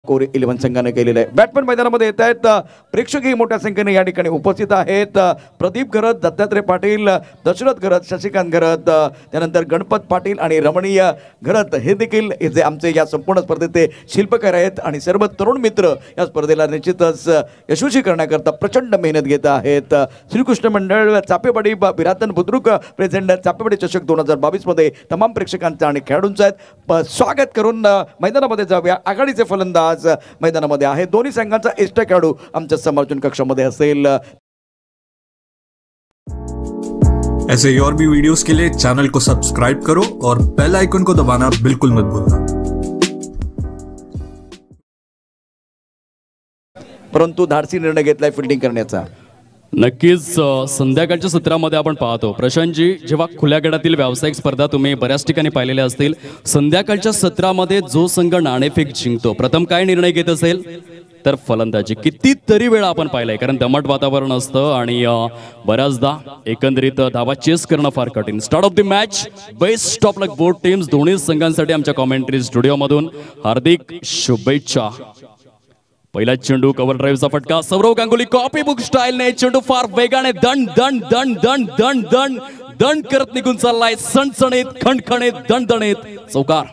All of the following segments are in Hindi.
कोरी 11 संघाने केलेलं आहे. बॅटमॅन मैदानामध्ये येत आहेत. प्रेक्षकही मोठ्या संख्येने या ठिकाणी उपस्थित आहेत. प्रदीप घरत, दत्तात्रय पाटील, दशरथ घरत, शशिकांत घरत, त्यानंतर गणपत पाटील आणि रमणीय घरत हे देखील जे आमचे या संपूर्ण स्पर्धेचे शिल्पकार आहेत आणि सर्व तरुण मित्र या स्पर्धेला निश्चितच यशस्वी करण्याकरता प्रचंड मेहनत घेत आहेत. श्रीकृष्ण मंडळ चापेवाडी बिरातन बुद्रुक प्रेझेंट चापेवाडी चषक 2022 मध्ये तमाम प्रेक्षकांचं आणि खेळाडूंचं स्वागत करून मैदानामध्ये जाऊया. आघाडीचे फलंदाज मैदानामध्ये आहे. दोन्ही संघांचा इष्ट खेळाडू आमच्या समालोचन कक्षामध्ये असेल. ऐसे और भी वीडियोस के लिए चैनल को सब्सक्राइब करो और बेल आइकन को दबाना बिल्कुल मत भूलना. परंतु धाडसी निर्णय घेतलाय फिल्डिंग करण्याचा. नक्कीच संध्याकाळच्या सत्रामध्ये आपण पाहतो प्रशांतजी, जेव्हा खुल्या गटातील व्यावसायिक स्पर्धा तुम्ही बऱ्याच ठिकाणी पाहिलेल्या असतील, संध्याकाळच्या सत्रामध्ये जो संघ नाणेफेक जिंकतो प्रथम काय निर्णय घेत असेल तर फलंदाजी. कितीतरी वेळा आपण पाहिलंय, कारण दमट वातावरण असतं आणि बऱ्याचदा एकंदरीत धावा चेस करणं फार कठीण. Start of the match, best of luck both teams. दोन्ही संघांसाठी आमच्या कॉमेंट्री स्टुडिओमधून हार्दिक शुभेच्छा. पहिला चेंडू, कव्हर ड्राईव्हचा फटका, सौरव गांगुली कॉपी बुक स्टाईलने चेंडू फार वेगाने दंड दंड दंड दंड दंड दंड दंड करत निघून चाललाय. सणसणीत, खणखणीत, दणदणीत चौकार.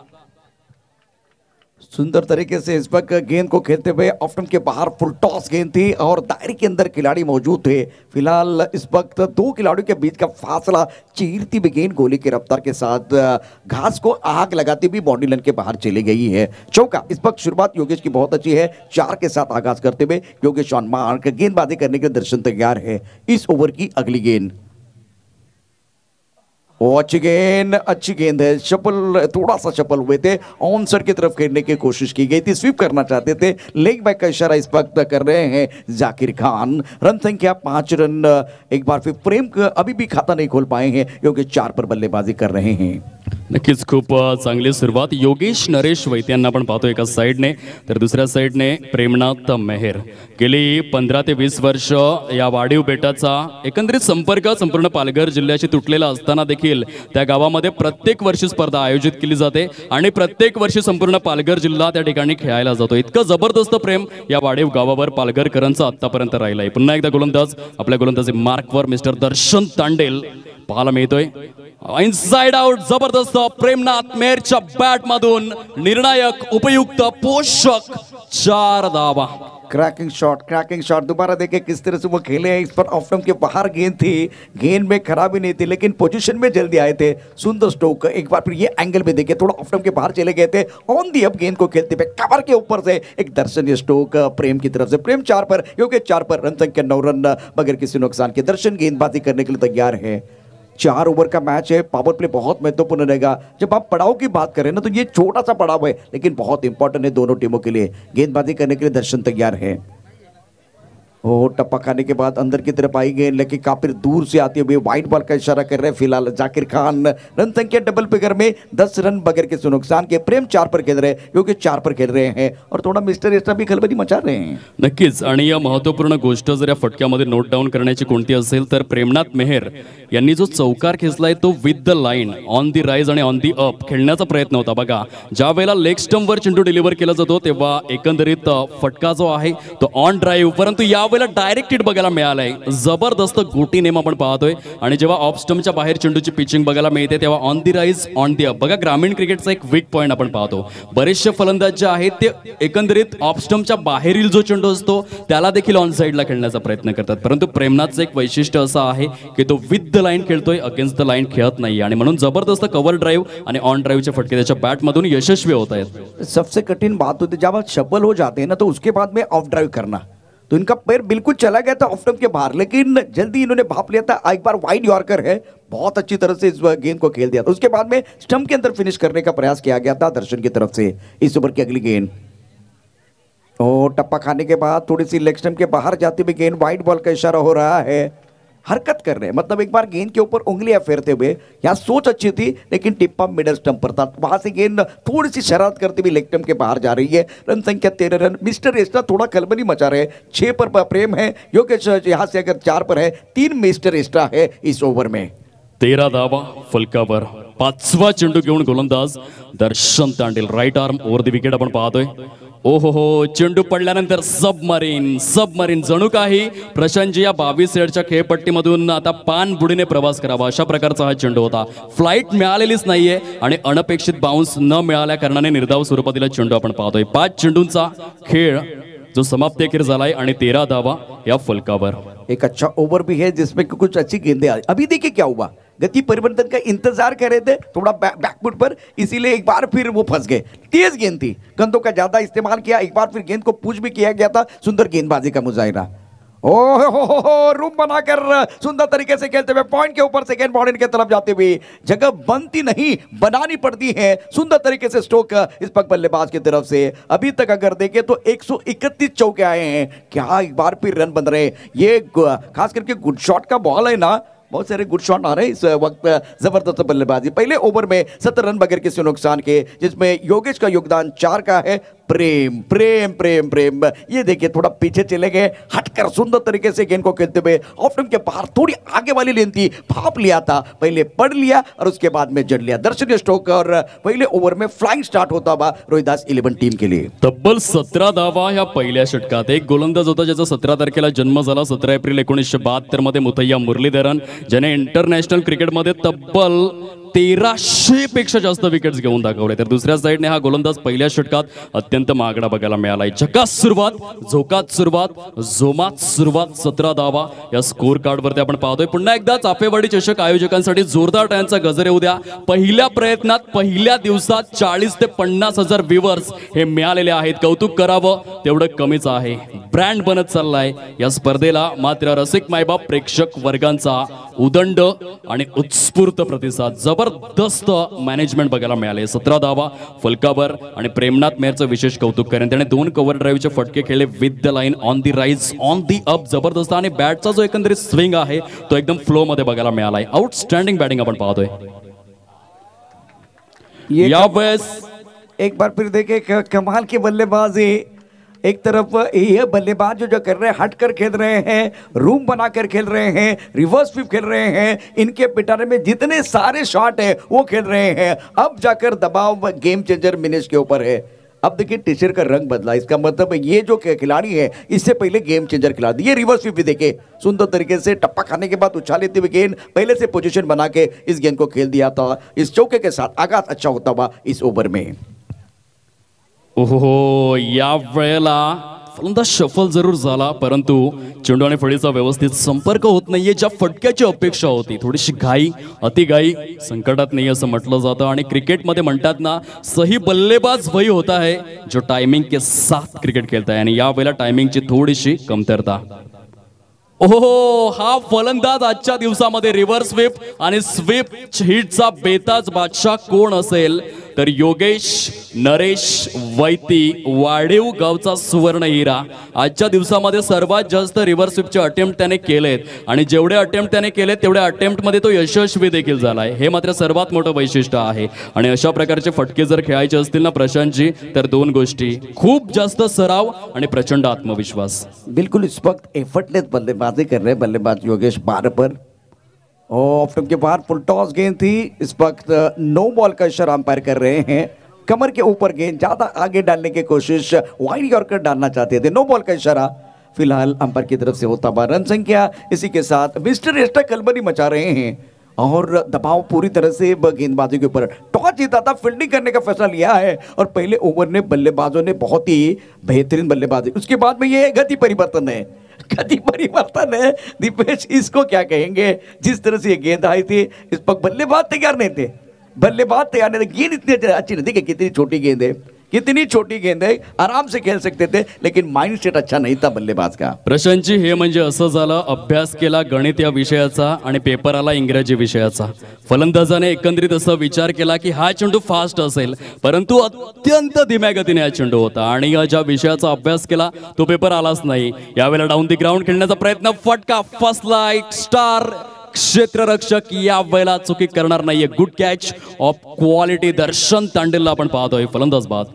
सुंदर तरीके से इस वक्त गेंद को खेलते हुए ऑफ स्टंप के बाहर फुल टॉस गेंद थी और दायरे के अंदर खिलाड़ी मौजूद थे. फिलहाल इस वक्त दो खिलाड़ियों के बीच का फासला चीरती हुई गेंद गोली की रफ्तार के साथ घास को आग लगाती हुई बाउंड्री लाइन के बाहर चली गई है. चौका. इस वक्त शुरुआत योगेश की बहुत अच्छी है. 4 के साथ आगाज करते हुए योगेश ऑन मार्क गेंदबाजी करने के दर्शन तैयार है. इस ओवर की अगली गेंद, अच्छी गेंद है. शपल, थोड़ा सा शपल हुए थे. ऑन साइड की तरफ खेलने की कोशिश की गई थी, स्वीप करना चाहते थे. लेग बैक का इशारा इस वक्त कर रहे हैं जाकिर खान. रन संख्या 5 रन. एक बार फिर प्रेम अभी भी खाता नहीं खोल पाए हैं, क्योंकि 4 पर बल्लेबाजी कर रहे हैं. नक्कीच खूप चांगली सुरुवात. योगेश नरेश वैद्य यांना आपण पाहतो एका साईडने, तर दुसऱ्या साईडने प्रेमनाथ मेहर. गेली 15 ते 20 वर्ष या वाढीव बेटाचा एकंदरीत संपर्क संपूर्ण पालघर जिल्ह्याशी तुटलेला असताना देखील त्या गावामध्ये प्रत्येक वर्षी स्पर्धा आयोजित केली जाते आणि प्रत्येक वर्षी संपूर्ण पालघर जिल्हा त्या ठिकाणी खेळायला जातो. इतकं जबरदस्त प्रेम या वाढीव गावावर पालघरकरांचं आतापर्यंत राहिलंय. पुन्हा एकदा गोलंदाज, आपल्या गोलंदाजी मार्कवर मिस्टर दर्शन तांडेल पाहायला मिळतोय. इनसाइड आउट, जबरदस्त प्रेमनाथ मेहरच्या बॅट मधून निर्णायक, उपयुक्त, पोषक 4 धावा. Cracking shot. दोबारा देखें किस तरह से वो खेले हैं. इस पर ऑफ स्टंप के बाहर गेंद थी, गेंद में खराबी नहीं थी, लेकिन पोजीशन में जल्दी आए थे. सुंदर स्ट्रोक. एक बार फिर ये एंगल में देखें, थोड़ा ऑफ स्टंप के बाहर चले गए थे. ऑन दी अप गेंद को खेलते हुए कवर के ऊपर से एक दर्शनीय स्ट्रोक प्रेम की तरफ से. प्रेम 4 पर, योगेश 4 पर. रन संख्या 9 रन बगैर किसी नुकसान के. दर्शन गेंदबाजी करने के लिए तैयार है. 4 ओवर का मैच है. पावर प्ले बहुत महत्वपूर्ण रहेगा. जब आप पड़ाव की बात करें ना, तो ये छोटा सा पड़ाव है, लेकिन बहुत इंपॉर्टेंट है दोनों टीमों के लिए. गेंदबाजी करने के लिए दर्शन तैयार है. टप्पा खाने के बाद अंदर की तरफ आई गेंद, लेकिन काफी दूर से आते हुए वाइट बॉल का इशारा कर रहे हैं फिलहाल जाकिर खान. रन संख्या डबल फिगर में 10 रन बगैर किसी नुकसान के. प्रेम 4 पर खेल रहे हैं, क्योंकि 4 पर खेल रहे हैं और थोड़ा मिस्टर एक्स्ट्रा भी खलबली मचा रहे हैं. नक्कीच. आणि या महत्त्वपूर्ण गोष्ट जर या फटक्यामध्ये नोट डाऊन करण्याची कोणती असेल तर प्रेमनाथ मेहर यांनी जो चौकार खेचलाय तो with the line, on the rise आणि ऑन दी अप खेळण्याचा प्रयत्न होता. बघा, ज्या वेळेला लेग स्टंपवर चेंडू डिलिव्हर केला जातो तेव्हा एकंदरीत फटका जो आहे तो ऑन ड्राईव्ह, परंतु यावेळेला डायरेक्ट हिट बघायला मिळालंय. जबरदस्त गोटी नेम आपण पाहतोय. आणि जेव्हा ऑफ स्टंपच्या बाहेर चेंडूची पिचिंग बघायला मिळते तेव्हा on the rise, on the up. बघा, ग्रामीण क्रिकेटचा एक वीक पॉईंट आपण पाहतो. बरेचसे फलंदाज जे आहेत ते एकंदरीत ऑफ स्टंपच्या बाहेरील जो चेंडू असतो त्याला देखील ऑन साईडला खेळण्याचा प्रयत्न करतात, परंतु प्रेमनाथचं एक वैशिष्ट्य असं आहे की तो विथ द लाईन खेळतोय, अगेन्स्ट द लाईन खेळत नाही. आणि म्हणून जबरदस्त कव्हर ड्राईव्ह आणि ऑन ड्राईव्हचे फटके त्याच्या बॅटमधून यशस्वी होत आहेत. सबसे कठिन बात होती जब आप शबल हो जाते हैं ना, तो उसके बाद में ऑफ ड्राइव करना. तो इनका पैर बिल्कुल चला गया था ऑफ स्टंप के बाहर, लेकिन जल्दी इन्होंने भाप लिया था. एक बार वाइड यॉर्कर है, बहुत अच्छी तरह से इस गेंद को खेल दिया था. उसके बाद में स्टंप के अंदर फिनिश करने का प्रयास किया गया था दर्शन की तरफ से. इस ओवर की अगली गेंद, टप्पा खाने के बाद थोड़ी सी लेग स्टंप के बाहर जाती हुई गेंद. वाइड बॉल का इशारा हो रहा है. हरकत कर रहे हैं, मतलब एक बार गेंद के ऊपर उंगलियां फेरते हुए. यहाँ सोच अच्छी थी, लेकिन टिप्पा मिडल स्टंप पर था. वहां से गेंद थोड़ी सी शरारत करते हुए लेग स्टंप के बाहर जा रही है. रन संख्या 13 रन. मिस्टर एक्स्ट्रा थोड़ा खलबली मचा रहे हैं. 6 पर प्रेम है, योगेश यहाँ से अगर 4 पर है, 3 मिस्टर एक्स्ट्रा है इस ओवर में. 13 धावा फलकावर. पाचवा चेंडू घेऊन गोलंदाज Darshan Tandel right arm over the wicket आपण पाहतोय. ओहो चेंडू पडल्यानंतर सबमरीन जणू काही प्रशांतजी या 22 येडच्या खेळपट्टीमधून आता पाणबुडीने प्रवास करावा अशा प्रकारचा हा चेंडू होता. फ्लाईट मिळालेलीच नाहीये आणि अनपेक्षित बाउन्स न मिळाल्या कारणाने निर्धाव स्वरूपातील चेंडू आपण पाहतोय. 5 चेंडूंचा खेळ जो समाप्तीखेर झालाय आणि 13 धावा या फलकावर. एक अच्छा ओवर भी है जिसमें कुछ अच्छी गेंदें आई. अभी देखिए क्या हुआ, गति परिवर्तन का इंतजार कर रहे थे थोड़ा बैकफुट पर, इसीलिए एक बार फिर वो फंस गए. तेज गेंद थी, गेंदों का ज्यादा इस्तेमाल किया, एक बार फिर गेंद को पुश भी किया गया था. सुंदर गेंदबाजी का मुजाहिरा. ओहो रूम बनाकर सुंदर तरीके से खेलते हुए पॉइंट के ऊपर सेकेंड बाउंड्री की तरफ जाते हुए जगह बनती नहीं बनानी पड़ती है. सुंदर तरीके से स्ट्रोक इस पक बल्लेबाज की तरफ से. अभी तक अगर देखें तो 131 चौके आए हैं. क्या एक बार फिर रन बन रहे हैं. ये खास करके गुड शॉट का बॉल है ना, बहुत सारे गुड शॉट आ रहे हैं इस वक्त. जबरदस्त बल्लेबाजी. पहले ओवर में 70 रन बगैर किसी नुकसान के, जिसमें योगेश का योगदान 4 का है. प्रेम प्रेम प्रेम प्रेम ये देखिए थोड़ा पीछे चले गए, हटकर सुंदर तरीके से गेंद को खेलते हुए ऑफ स्टंप के बाहर थोड़ी आगे वाली लेन थी, भाप लिया था, पहले पढ़ लिया और उसके बाद में जड़ लिया. दर्शनीय स्ट्रोक और पहले ओवर में फ्लाइंग स्टार्ट होता हुआ रोहिदास 11 टीम के लिए. तब्बल 17 धावा या पहिल्या षटकात. एक गोलंदाज होता ज्याचा 17 तारखेला जन्म झाला 17 एप्रिल 1972 मध्ये मुथय्या मुरलीधरन, ज्याने इंटरनॅशनल क्रिकेटमध्ये तब्बल 1300 पेक्षा जास्त विकेट्स घेऊन दाखवले. तर दुसऱ्या साईडने हा गोलंदाज पहिल्या षटकात अत्यंत महागडा बघायला मिळालाय. झकास सुरुवात, झोकात सुरुवात, जोमात सुरुवात. 17 धावा या स्कोर कार्डवरती आपण पाहतोय. पुन्हा एकदा चाफेवाडी चषक आयोजकांसाठी जोरदार टाळ्यांचा गजर येऊ द्या. पहिल्या प्रयत्नात पहिल्या दिवसात 40 ते 50 हजार व्ह्यूअर्स हे मिळालेले आहेत. कौतुक करावं तेवढं कमीच आहे. ब्रँड बनत चाललाय या स्पर्धेला. मात्र रसिक मायबाप प्रेक्षक वर्गांचा उदंड आणि उत्स्फूर्त प्रतिसाद, जबरदस्त मॅनेजमेंट बघायला मिळाले. 17 धावा फलकावर आणि प्रेमनाथ मेहरचं विशेष कौतुक करेन. त्याने 2 कव्हर ड्राईव्हचे फटके खेळले with the line, on the rise, on the up. जबरदस्त. आणि बॅटचा जो एकंदरीत स्विंग आहे तो एकदम फ्लो मध्ये बघायला मिळालाय. आउटस्टँडिंग बॅटिंग आपण पाहतोय. यावेळेस एक बार फिर देखे कमाल की बल्लेबाजी. एक तरफ ये बल्लेबाज जो कर रहे हैं, हट कर खेल रहे हैं, रूम बनाकर खेल रहे हैं, रिवर्स स्वीप खेल रहे हैं, इनके पिटारे में जितने सारे शॉट है वो खेल रहे हैं. अब जाकर दबाव गेम चेंजर मिनिश के ऊपर है. अब देखिए टी-शर्ट का रंग बदला, इसका मतलब ये जो खिलाड़ी है इससे पहले गेम चेंजर खिलाड़ी. ये रिवर्स स्वीप भी देखे सुंदर तरीके से टप्पा खाने के बाद उछाल लेते हुए गेंद पहले से पोजीशन बना के इस गेंद को खेल दिया था. इस चौके के साथ आगाज अच्छा होता हुआ इस ओव्हर में. ओहो या वेळेला फलंदाज शफल जरूर झाला, परंतु चेंडू आणि फळीचा व्यवस्थित संपर्क होत नाहीये. ज्या फटक्याची अपेक्षा होती, थोडीशी घाई, अतिघाई संकटात नाही असं म्हटलं जातं. आणि क्रिकेटमध्ये म्हणतात ना, सही बल्लेबाज वही होता है जो टायमिंग के साथ क्रिकेट खेळता है. आणि या वेळेला टायमिंगची थोडीशी कमतरता. ओहो हा फलंदाज आजच्या दिवसामध्ये रिव्हर्स स्वीप आणि स्वीप हिटचा बेताज बादशाह कोण असेल तर योगेश नरेश वैती, वाढीव गावचा सुवर्ण हिरा. आजच्या दिवसामध्ये सर्वात जास्त रिव्हर्स स्वीपचे अटेम्प्ट त्याने केलेत आणि जेवढे अटेम्प्ट त्याने केलेत तेवढ्या अटेम्प्टमध्ये तो यशस्वी देखील झालाय. हे मात्र सर्वात मोठं वैशिष्ट्य आहे. आणि अशा प्रकारचे फटके जर खेळायचे असतील ना प्रशांतजी, तर 2 गोष्टी, खूप जास्त सराव आणि प्रचंड आत्मविश्वास. बिल्कुल इस वक्त एफर्टलेस बल्लेबाजी कर रहे बल्लेबाज योगेश 12 पर. ऑफ स्टंप के बाहर फुल टॉस गेंद थी. इस वक्त नो बॉल का इशारा अंपायर कर रहे हैं. कमर के ऊपर गेंद ज्यादा आगे डालने की कोशिश, वाइड यॉर्कर डालना चाहते थे. नो बॉल का इशारा फिलहाल अंपायर की तरफ से होता हुआ. रन संख्या इसी के साथ मिस्टर एस्टा कलबली मचा रहे हैं और दबाव पूरी तरह से गेंदबाजी के ऊपर. टॉस जीता था, फील्डिंग करने का फैसला लिया है और पहले ओवर ने बल्लेबाजों ने बहुत ही बेहतरीन बल्लेबाजी. उसके बाद में ये गति परिवर्तन है, गति परिवर्तन है. दीपेश इसको क्या कहेंगे? जिस तरह से ये गेंद आई थी, इस पर बल्लेबाज तैयार नहीं थे, बल्लेबाज तैयार नहीं थे. गेंद इतनी अच्छी नहीं थी कि कितनी छोटी गेंद है, कितनी छोटी गेंद आहे, आराम से खेळ सकते थे, लेकिन माइंडसेट अच्छा नहीं था बल्लेबाज का. प्रशांतजी हे म्हणजे असं झालं, अभ्यास केला गणित या विषयाचा आणि पेपर आला इंग्रजी विषयाचा. फलंदाजाने एकंदरीत असा विचार केला की हा चेंडू फास्ट असेल, परंतु अत्यंत धीम्या गतीने हा चेंडू होता आणि ज्या विषयाचा अभ्यास केला तो पेपर आलाच नाही. यावेळेला डाऊन दी ग्राउंड खेळण्याचा प्रयत्न, फटका, फर्स्ट लाईट स्टार क्षेत्ररक्षक या वेळेला चुकी करणार नाहीये. Good catch of quality Darshan तांडेलला आपण पाहतोय फलंदाज बाद.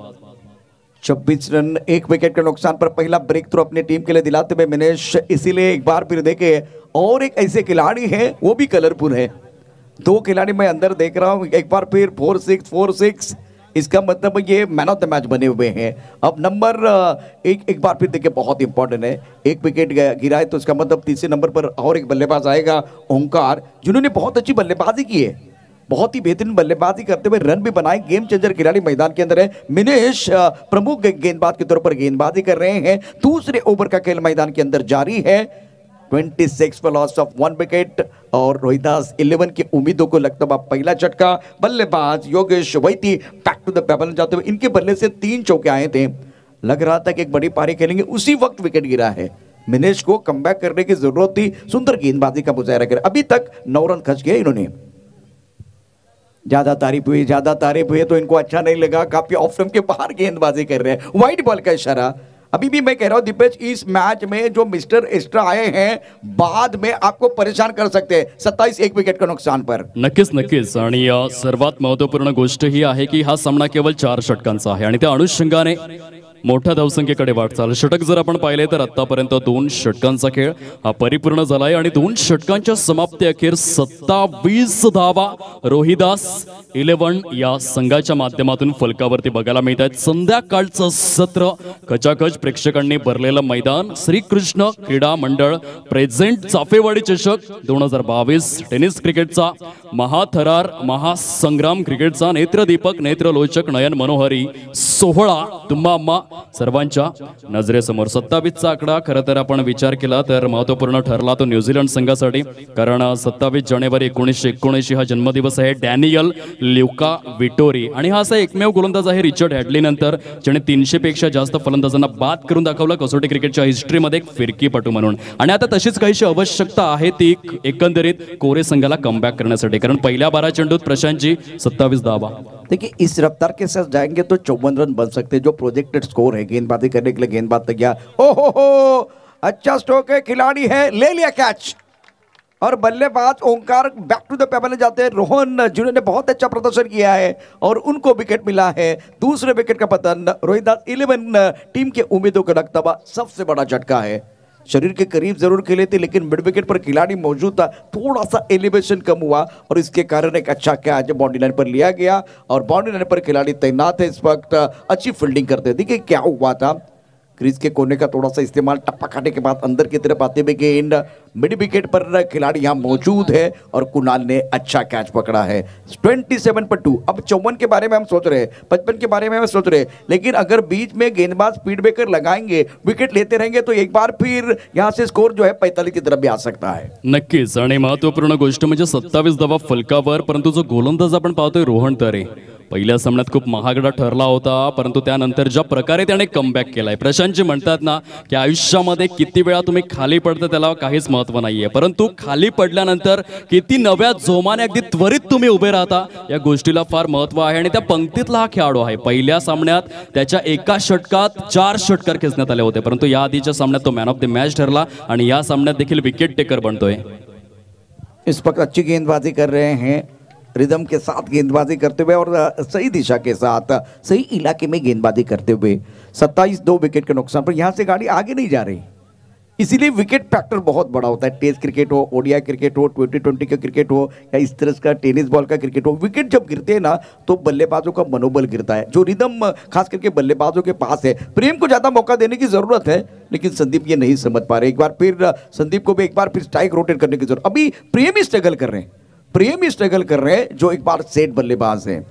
26 रन 1 विकेट के नुकसान पर पहला ब्रेक थ्रू अपनी टीम के लिए दिलाते हुए मिनेश. इसीलिए एक बार फिर देखे और एक ऐसे खिलाड़ी हैं वो भी कलरफुल है दो खिलाड़ी मैं अंदर देख रहा हूं, एक बार फिर 4-6 इसका मतलब ये मैन ऑफ द मैच बने हुए हैं। अब नंबर एक बार फिर देखिए बहुत इंपॉर्टेंट है, एक विकेट गिरा है तो इसका मतलब तीसरे नंबर पर और एक बल्लेबाज आएगा ओंकार, जिन्होंने बहुत अच्छी बल्लेबाजी की है, बहुत ही बेहतरीन बल्लेबाजी करते हुए रन भी बनाए। गेम चेंजर खिलाड़ी मैदान के अंदर है। मिनेश प्रमुख गेंदबाज के तौर पर गेंदबाजी कर रहे हैं। दूसरे ओवर का खेल मैदान के अंदर जारी है। 26 for loss of 1 विकेट और रोहिदास 11 की उम्मीदों को लगता है पहला झटका। बल्लेबाज Yogesh Vaiti back to the pavilion जाते हुए इनके बल्ले से 3 चौके आए थे, लग रहा था कि एक बड़ी पारी खेलेंगे, उसी वक्त विकेट गिरा है। मिनेश को कमबैक करने की जरूरत थी, सुंदर गेंदबाजी का मुजाहरा कर अभी तक 9 रन खर्च किए इन्होंने। ज्यादा तारीफ हुई तो इनको अच्छा नहीं लगा, काफी ऑफ स्टंप के बाहर गेंदबाजी कर रहे हैं, वाइड बॉल का इशारा। अभी भी मैं कह रहा हूं दिपेश, इस मैच में जो मिस्टर एक्स्ट्रा आए हैं बाद में आपको परेशान कर सकते हैं। 27 एक विकेट का नुकसान पर नक्कीच आणि सर्वात महत्त्वपूर्ण गोष्ट ही आहे की हा सामना केवळ 4 षटकांचा आहे आणि त्या अनुषंगाने मोठ्या धावसंख्येकडे वाटचाल। षटक जर आपण पाहिले तर आतापर्यंत 2 षटकांचा खेळ हा परिपूर्ण झालाय आणि 2 षटकांच्या समाप्ती अखेर 27 धावा रोहिदास 11 या संघाच्या माध्यमातून फलकावरती बघायला मिळत आहेत। संध्याकाळचं सत्र कचाकच प्रेक्षकांनी भरलेलं मैदान। श्रीकृष्ण क्रीडा मंडळ प्रेझेंट चाफेवाडी चषक 2022 टेनिस क्रिकेटचा महाथरार महासंग्राम क्रिकेटचा नेत्रदीपक नेत्रलोचक नयन मनोहरी सोहळा तुम्हा सर्वांच्या नजरेसमोर। 27 चा आकडा खरं तर आपण विचार केला तर महत्त्वपूर्ण ठरला तो न्यूझीलंड संघासाठी, कारण 27 जानेवारी 1979 हा जन्मदिवस आहे डॅनियल ल्युका विटोरी आणि हा असा एकमेव गोलंदाज आहे रिचर्ड हॅडली नंतर ज्याने 300 पेक्षा जास्त फलंदाजांना बाद करून दाखवलं कसोटी क्रिकेटच्या हिस्ट्रीमध्ये एक फिरकीपटू म्हणून। आणि आता तशीच काहीशी आवश्यकता आहे ती एकंदरीत कोरे संघाला कमबॅक करण्यासाठी, कारण पहिल्या 12 चेंडूत प्रशांतजी 27 धावा। देखिए इस रफ्तार के साथ जाएंगे तो 54 रन बन सकते हैं जो प्रोजेक्टेड स्कोर है। गेंदबाजी करने के लिए गेंदबाज तैयार, ओ हो अच्छा स्ट्रोक है, खिलाड़ी है, ले लिया कैच और बल्लेबाज Omkar back to the pavilion जाते हैं। रोहन जिन्होंने बहुत अच्छा प्रदर्शन किया है और उनको विकेट मिला है। दूसरे विकेट का पतन रोहिदास 11 टीम के उम्मीदों को लगता हुआ सबसे बड़ा झटका है। शरीर के करीब जरूर खेले थे लेकिन मिड विकेट पर खिलाड़ी मौजूद था, थोड़ा सा एलिवेशन कम हुआ और इसके कारण एक अच्छा कैच बाउंड्री लाइन पर लिया गया और बाउंड्री लाइन पर खिलाड़ी तैनात है इस वक्त, अच्छी फील्डिंग करते। देखिए क्या हुआ था, क्रीज के कोने का थोड़ा सा इस्तेमाल, टप्पा खाने के बाद अंदर की तरफ आते हुए गेंद मिड विकेट पर खिलाड़ी यहां मौजूद है और कुणाल ने अच्छा कैच पकड़ा है। 27 पर 2। अब 54 के बारे में हम सोच रहे हैं, 55 के बारे में हम सोच रहे हैं, लेकिन अगर बीच में गेंदबाज स्पीड ब्रेकर लगाएंगे, विकेट लेते रहेंगे तो एक बार फिर यहां से स्कोर जो है 45 की तरफ भी आ सकता है। नक्कीच आणि महत्त्वपूर्ण गोष्ट म्हणजे 27 धावा फलकावर, परंतु जो गोलंदाज आपण पाहतोय रोहन तरे पहिल्या सामन्यात खूप महागडा ठरला होता, परंतु त्यानंतर ज्या प्रकारे त्याने कमबॅक केलाय, प्रशांतजी म्हणतात ना की आयुष्यामध्ये किती वेळा तुम्ही खाली पडता त्याला काहीच महत्त्व नाहीये, परंतु खाली पडल्यानंतर किती नव्या जोमाने अगदी त्वरित तुम्ही उभे राहता या गोष्टीला फार महत्त्व आहे। आणि त्या पंक्तीतला हा खेळाडू आहे। पहिल्या सामन्यात त्याच्या एका षटकात 4 षटकार खेचण्यात आले होते, परंतु या आधीच्या सामन्यात तो मॅन ऑफ द मॅच ठरला आणि या सामन्यात देखील विकेट टेकर बनतोय। इस वक्त अच्छी गेंदबाजी कर रहे हैं, रिदम के साथ गेंदबाजी करते हुए और सही दिशा के साथ सही इलाके में गेंदबाजी करते हुए 27 2 विकेट के नुकसान पर यहां से गाड़ी आगे नहीं जा रही, इसीलिए विकेट फैक्टर बहुत बड़ा होता है। टेस्ट क्रिकेट हो, ओडीआई क्रिकेट हो, 2020 का क्रिकेट हो या इस तरह का टेनिस बॉल का क्रिकेट हो, विकेट जब गिरते हैं ना तो बल्लेबाजों का मनोबल गिरता है, जो रिदम खास करके बल्लेबाजों के पास है। प्रेम को ज्यादा मौका देने की जरूरत है लेकिन संदीप ये नहीं समझ पा रहे। एक बार फिर संदीप को भी एक बार फिर स्ट्राइक रोटेट करने की जरूरत। अभी प्रेम ही स्ट्रगल कर रहे हैं, जो एक बार सेट बल्लेबाज हैं।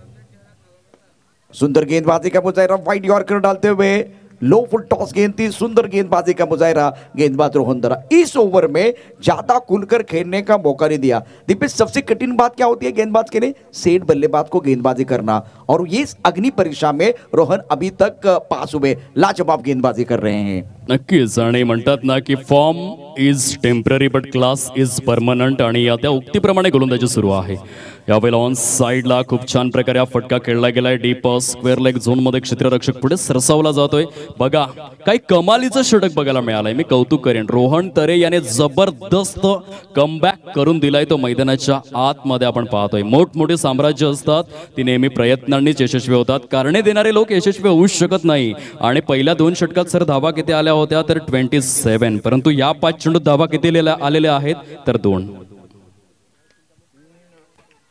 सुंदर गेंदबाजी का मुजाहरा, वाइड यॉर्कर डालते हुए लो फुल टॉस गेंद थी, सुंदर गेंदबाजी का मुजाहरा गेंदबाज रोहन दरा। इस ओवर में ज्यादा खुलकर खेलने का मौका नहीं दिया। दीपेश सबसे कठिन बात क्या होती है गेंदबाज के लिए? सेट बल्लेबाज को गेंदबाजी करना, और ये अग्नि परीक्षा में रोहन अभी तक पास हुए, लाजवाब गेंदबाजी कर रहे हैं। नक्कीच, आणि म्हणतात ना की form is temporary but class is permanent, आणि त्या उक्तीप्रमाणे गोलंदाजी सुरू आहे। यावेळेला ऑन साईडला खूप छान प्रकारे हा फटका खेळला गेलाय। डीप स्क्वेअर लेग झोन मध्ये क्षेत्ररक्षक पुढे सरसावला जातोय। बघा काही कमालीचं षटक बघायला मिळालंय, मी कौतुक करेन। रोहन तरे याने जबरदस्त कमबॅक करून दिलाय तो मैदानाच्या आतमध्ये आपण पाहतोय। मोठमोठे साम्राज्य असतात ती नेहमी प्रयत्नांनीच यशस्वी होतात, कारणे देणारे लोक यशस्वी होऊ शकत नाही। आणि पहिल्या 2 षटकात सर धावा किती आल्या होत्या तर 27, परंतु या 5 चेंडूत धावा किती आलेल्या आहेत तर 2।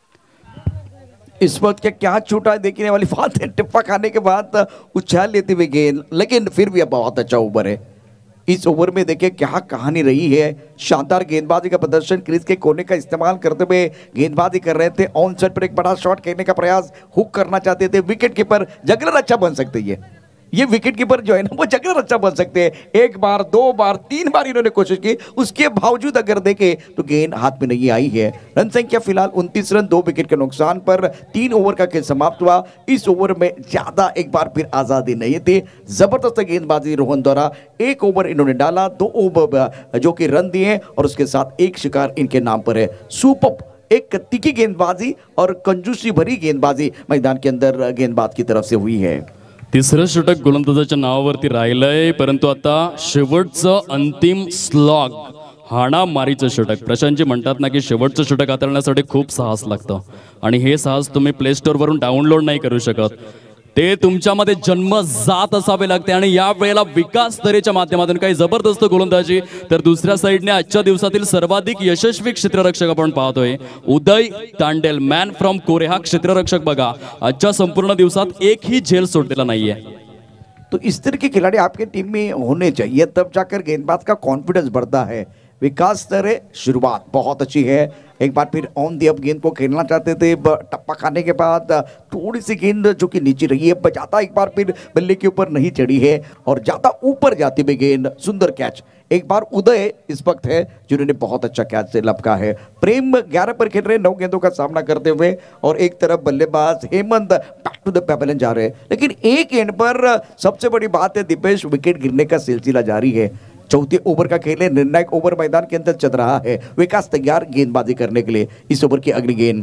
इस वक्त क्या छूटा है देखने वाली बात है। टिप्पा खाने के बाद उछाल लेते हुए गेंद, लेकिन फिर भी अब बहुत अच्छा ओवर है। इस ओवर में देखिए क्या कहानी रही है। शानदार गेंदबाजी का प्रदर्शन, क्रीज के कोने का इस्तेमाल करते हुए गेंदबाजी कर रहे थे। ऑन साइड पर एक बड़ा शॉट खेलने का प्रयास, हुक करना चाहते थे। विकेट कीपर जगलर अच्छा बन सकते हैं। ये विकेट कीपर जो है ना वो जगलर अच्छा बन सकते हैं। एक बार, दो बार, तीन बार इन्होंने कोशिश की, उसके बावजूद अगर देखे तो गेंद हाथ में नहीं आई है। रन संख्या फिलहाल 29 रन, 2 विकेट के नुकसान पर 3 ओवर का खेल समाप्त हुआ। इस ओवर में ज्यादा एक बार फिर आजादी नहीं थी। जबरदस्त गेंदबाजी रोहन द्वारा। 1 ओवर इन्होंने डाला, 2 ओवर जो कि रन दिए और उसके साथ एक शिकार इनके नाम पर है। सुपर एक तीखी गेंदबाजी और कंजूसी भरी गेंदबाजी मैदान के अंदर गेंदबाज की तरफ से हुई है। तिसरं षटक गोलंदाजाच्या नावावरती राहिलंय, परंतु आता शेवटचं अंतिम स्लॉग हाणामारीचं षटक. प्रशांतजी म्हणतात ना की शेवटचं षटक हाताळण्यासाठी खूप साहस लागतं आणि हे साहस तुम्ही प्ले स्टोअरवरून डाउनलोड नाही करू शकत. ते तुमच्यामध्ये जन्मजात असावे लागते आणि या वेळेला विकास दरेच्या माध्यमातून काही जबरदस्त गोलंदाजी. तर दुसऱ्या साईडने आजच्या दिवसातील सर्वाधिक यशस्वी क्षेत्ररक्षक आपण पाहतोय उदय तांडेल, मॅन फ्रॉम कोरे. हा क्षेत्ररक्षक बघा आजच्या संपूर्ण दिवसात एकही झेल सोडलेला नाहीये. तो इस तरह के खिलाड़ी आपके टीम में होने चाहिए, तब जाकर गेंदबाज का कॉन्फिडेंस बढ़ता है। विकास दरे शुरुआत बहुत अच्छी है। एक बार फिर ऑन दी अप गेंद को खेलना चाहते थे, टप्पा खाने के बाद थोड़ी सी गेंद जो कि नीचे रही है, बजाता एक बार फिर बल्ले के ऊपर नहीं चढ़ी है और ज्यादा ऊपर जाती हुई गेंद, सुंदर कैच। एक बार उदय इस वक्त है जिन्होंने बहुत अच्छा कैच से लपका है। प्रेम 11 पर खेल रहे, 9 गेंदों का सामना करते हुए, और एक तरफ बल्लेबाज Hemant back to the pavilion जा रहे हैं। लेकिन एक एंड पर सबसे बड़ी बात है दीपेश, विकेट गिरने का सिलसिला जारी है। चौथे ओवर का खेल है, निर्णायक ओवर मैदान के अंदर चल रहा है। विकास तैयार गेंदबाजी करने के लिए। इस ओवर की अगली गेंद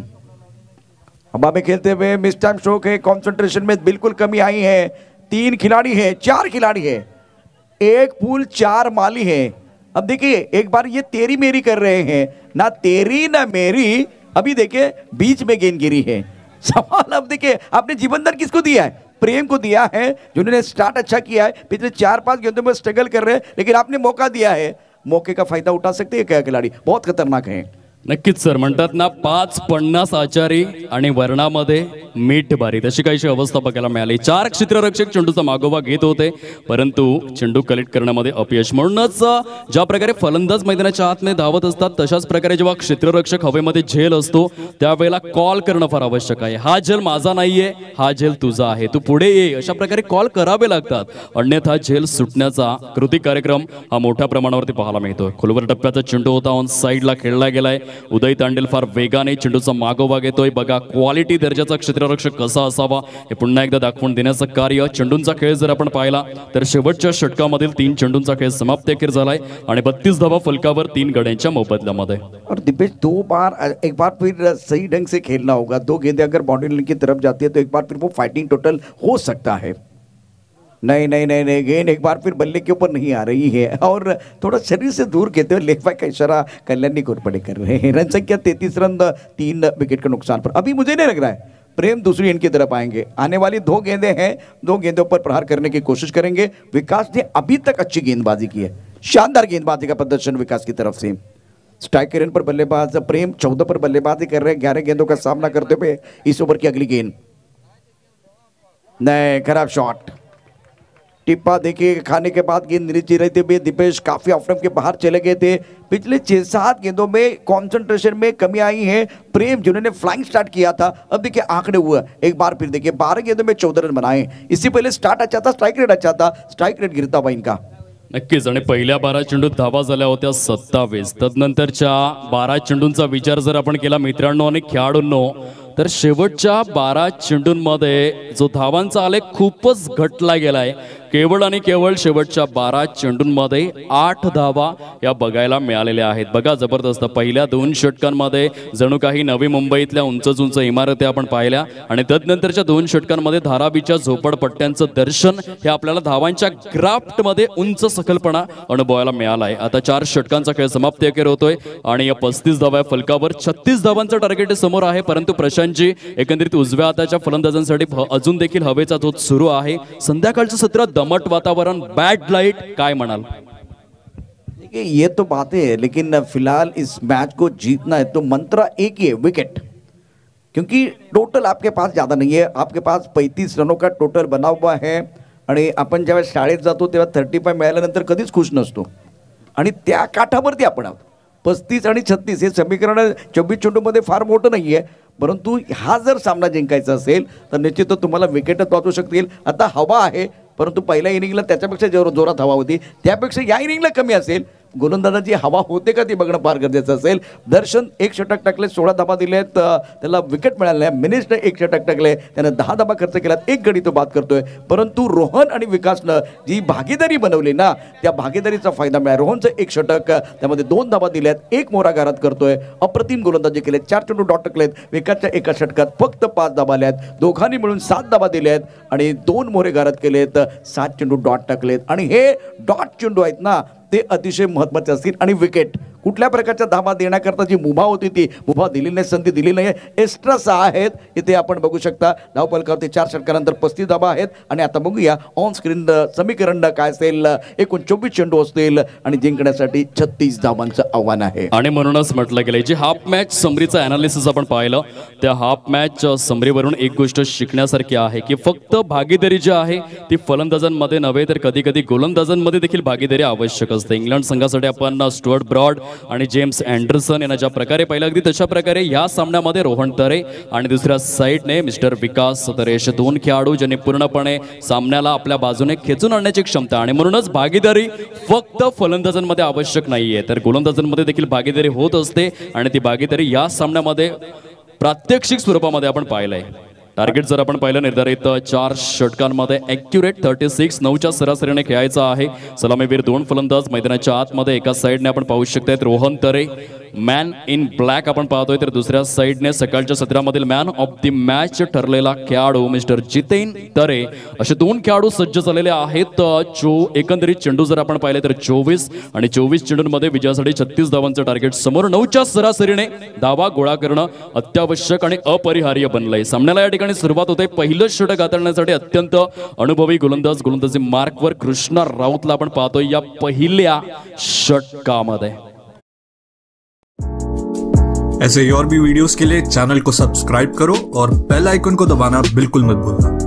हवा में खेलते हुए मिस टाइम स्ट्रोक है। कंसंट्रेशन में बिल्कुल कमी आई है। 3 खिलाड़ी है, 4 खिलाड़ी है, एक पूल 4 माली है। अब देखिए एक बार ये तेरी मेरी कर रहे हैं, ना तेरी ना मेरी। अभी देखिए बीच में गेंद गिरी है। सवाल अब देखिए आपने जीवनदान किसको दिया है? प्रेम को दिया है, जिन्होंने स्टार्ट अच्छा किया है, पिछले 4-5 गेंदों में स्ट्रगल कर रहे हैं, लेकिन आपने मौका दिया है। मौके का फायदा उठा सकते हैं क्या खिलाड़ी? बहुत खतरनाक है। नक्कीच सर, म्हणतात ना 5-50 आचारी आणि वर्णामध्ये मीठ बारी, तशी काहीशी अवस्था बघायला मिळाली. 4 क्षेत्ररक्षक चेंडूचा मागोवा घेत होते, परंतु चेंडू कलेक्ट करण्यामध्ये अपयश. म्हणूनच ज्या प्रकारे फलंदाज मैदानाच्या आतमध्ये धावत असतात, तशाच प्रकारे जेव्हा क्षेत्ररक्षक हवेमध्ये झेल असतो त्यावेळेला कॉल करणं फार आवश्यक आहे. हा झेल माझा नाहीये, हा झेल तुझा आहे, तू पुढे ये, अशा प्रकारे कॉल करावे लागतात. अन्यथा झेल सुटण्याचा कृती कार्यक्रम हा मोठ्या प्रमाणावरती पाहायला मिळतोय. खोलवर टप्प्याचा चेंडू होता, ऑन साईडला खेळला गेलाय. उदय तांडेल फार वेगाने चेंडूचा मागोवा घेतोय. बघा क्वालिटी दर्जाचा क्षेत्ररक्षक कसा असावा हे पुन्हा एकदा दाखवून देण्याचं कार्य. चेंडूंचा खेळ जर आपण पाहिला तर शेवटच्या षटकामधील 3 चेंडूंचा खेळ समाप्त अखेर झालाय आणि 32 धावा फलकावर 3 गड्यांच्या मोबदल्यामध्ये. और दीपेश 2 बार एक बार फिर सही ढंग से खेलना होगा। 2 गेंदें अगर बाउंड्री लाइन की तरफ जाती है तो एक बार फिर वो फाइटिंग टोटल हो सकता है। नहीं नहीं नहीं नहीं, गेंद एक बार फिर बल्ले के ऊपर नहीं आ रही है और थोड़ा शरीर से दूर खेलते हुए लेग बाय का इशारा कल्याणी घोरपड़े कर रहे हैं। रन संख्या 33 रन, 3 विकेट के नुकसान पर। अभी मुझे नहीं लग रहा है प्रेम दूसरी एंड की तरफ आएंगे। आने वाली 2 गेंदें हैं, 2 गेंदों पर प्रहार करने की कोशिश करेंगे। विकास ने अभी तक अच्छी गेंदबाजी की है, शानदार गेंदबाजी का प्रदर्शन विकास की तरफ से। स्ट्राइक रेन पर बल्लेबाज प्रेम 14 पर बल्लेबाजी कर रहे हैं, 11 गेंदों का सामना करते हुए। इस ओवर की अगली गेंद, नहीं, खराब शॉट। टिप्पा देखिए खाने के बाद गेंद नीचे रहते हुए दीपेश काफी ऑफ स्टंप के बाहर चले गए थे। पिछले 6-7 गेंदों में कंसंट्रेशन में कमी आई है। प्रेम जिन्होंने फ्लाइंग स्टार्ट किया था, अब देखिए आंकड़े हुआ। एक बार फिर देखिए 12 गेंदों में 14 रन बनाए। इससे पहले स्टार्ट अच्छा था, स्ट्राइक रेट अच्छा था, स्ट्राइक रेट गिरता हुआ इनका। नक्कीच, आणि पहिल्या 12 चेंडूत धावा झाल्या होत्या 27. तदनंतरच्या 12 चेंडूंचा विचार जर आपण केला मित्रांनो आणि खेळाडूंनो, तर शेवटच्या 12 चेंडूंमध्ये जो धावांचा आलेख खूपच घटला गेलाय. केवळ आणि केवळ शेवटच्या 12 चेंडूंमध्ये 8 धावा या बघायला मिळालेल्या आहेत. बघा जबरदस्त, पहिल्या 2 षटकांमध्ये जणू काही नवी मुंबईतल्या उंच उंच इमारती आपण पाहिल्या आणि तदनंतरच्या 2 षटकांमध्ये धारावीच्या झोपडपट्ट्यांचं दर्शन हे आपल्याला धावांच्या ग्राफ्टमध्ये उंच सकलपणा अनुभवायला मिळालाय. आता 4 षटकांचा खेळ समाप्ती अखेर होतोय आणि या 35 धावा फलकावर 36 धावांचं टार्गेट समोर आहे. परंतु प्रशांतजी, एकंदरीत उजव्या हाताच्या फलंदाजांसाठी अजून देखील हवेचा तोच सुरू आहे. संध्याकाळचं सत्र दमट वातावरण, बैड लाइट, काय म्हणाल? देखिए ये तो बातें है, लेकिन फिलहाल इस मैच को जीतना है तो मंत्र एक ही है, विकेट। क्योंकि टोटल आपके पास ज़्यादा नाही आहे, आपके पास 35 रनों का टोटल बना हुआ है आणि आपण जेव्हा शाळेत जातो तेव्हा 35 मिळाल्यानंतर कधीच खुश नसतो आणि त्या काठावरती आपण आहोत. 35 आणि 36 हे समीकरण 24 चेंडूमध्ये फार मोठं नाही आहे, परंतु हा जर सामना जिंकायचा असेल तर निश्चितच तुम्हाला विकेटच वाचू शकतील. आता हवा आहे, परंतु पहिल्या इनिंगला त्याच्यापेक्षा जोरात हवा होती, त्यापेक्षा या इनिंगला कमी असेल. गोलंदाजाची हवा होते का ती बघणं फार गरजेचं असेल. दर्शन 1 षटक टाकले, 16 धाबा दिलेत, त्याला विकेट मिळाले नाही. मिनिसने 1 षटक टाकले, त्यानं 10 धाबा खर्च केला, 1 गडी तो बाद करतोय. परंतु रोहन आणि विकासनं जी भागीदारी बनवली ना, त्या भागीदारीचा फायदा मिळाला. रोहनचं 1 षटक, त्यामध्ये 2 धाबा दिल्यात, 1 मोरा गारात करतोय. अप्रतिम गोलंदाजी केले, 4 चेंडू डॉट टाकलेत. विकासच्या 1 षटकात फक्त 5 धाबा आल्यात, दोघांनी मिळून 7 धाबा दिल्यात आणि 2 मोरे गारात केलेत, 7 चेंडू डॉट टाकलेत. आणि हे डॉट चेंडू आहेत ना, ते अतिशय महत्त्वाचे असतील. आणि विकेट कुठल्या प्रकारच्या धावा देण्याकरता जी मुभा होती ती मुभा दिली नाही, संधी दिली नाही. एक्स्ट्रा 6 आहेत इथे आपण बघू शकता. धावफलकावरती 4 षटकानंतर 35 धावा आहेत. आणि आता बघूया ऑन स्क्रीन समीकरण काय असेल. एकूण 24 चेंडू असतील आणि जिंकण्यासाठी 36 धावांचं आव्हान आहे. आणि म्हणूनच म्हटलं गेलं जी हाफ मॅच समरीचं अनालिसिस आपण पाहिलं, त्या हाफ मॅच समरीवरून एक गोष्ट शिकण्यासारखी आहे की फक्त भागीदारी जी आहे ती फलंदाजांमध्ये नव्हे तर कधी कधी गोलंदाजांमध्ये देखील भागीदारी आवश्यक असते. इंग्लंड संघासाठी आपण स्टुअर्ट ब्रॉड आणि जेम्स अँडरसन यांना ज्या प्रकारे पाहिलं अगदी तशा प्रकारे या सामन्यामध्ये रोहन तरे आणि दुसऱ्या साईडने मिस्टर विकास तरे असे 2 खेळाडू ज्यांनी पूर्णपणे सामन्याला आपल्या बाजूने खेचून आणण्याची क्षमता. आणि म्हणूनच भागीदारी फक्त फलंदाजांमध्ये आवश्यक नाहीये तर गोलंदाजांमध्ये देखील भागीदारी होत असते. आणि ती भागीदारी या सामन्यामध्ये प्रात्यक्षिक स्वरूपामध्ये आपण पाहिलंय. टार्गेट जर आपण पाहिलं निर्धारित 4 षटकांमध्ये ॲक्युरेट 36 9च्या सरासरीने खेळायचा आहे. सलामीवीर 2 फलंदाज मैदानाच्या आतमध्ये. एका साईडने आपण पाहू शकतायत रोहन तरे मॅन इन ब्लॅक आपण पाहतोय, तर दुसऱ्या साईडने सकाळच्या सत्रामधील मॅन ऑफ द मॅच ठरलेला खेळाडू मिस्टर जितेन तरे असे 2 खेळाडू सज्ज झालेले आहेत. एकंदरीत चेंडू जर आपण पाहिले तर 24 आणि 24 चेंडूंमध्ये विजयासाठी 36 धावांचं टार्गेट समोर. 9च्या सरासरीने धावा गोळा करणं अत्यावश्यक आणि अपरिहार्य बनलंय. सामन्याला या ठिकाणी सुरुवात होते. पहिलं षटक हाताळण्यासाठी अत्यंत अनुभवी गोलंदाजी मार्कवर कृष्णा राऊतला आपण पाहतोय या पहिल्या षटकामध्ये. ऐसे ही और भी वीडियोस के लिए चैनल को सब्सक्राइब करो और बेल आइकन को दबाना बिल्कुल मत